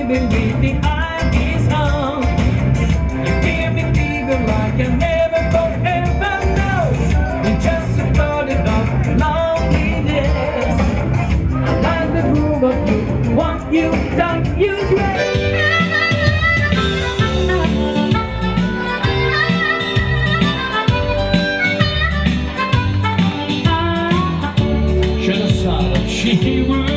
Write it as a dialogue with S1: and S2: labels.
S1: baby, with the eyes on. You give me fever like I never forever know. You just supported of loneliness. I like the groove of you, want you, don't you dream.
S2: Je le savais, she will.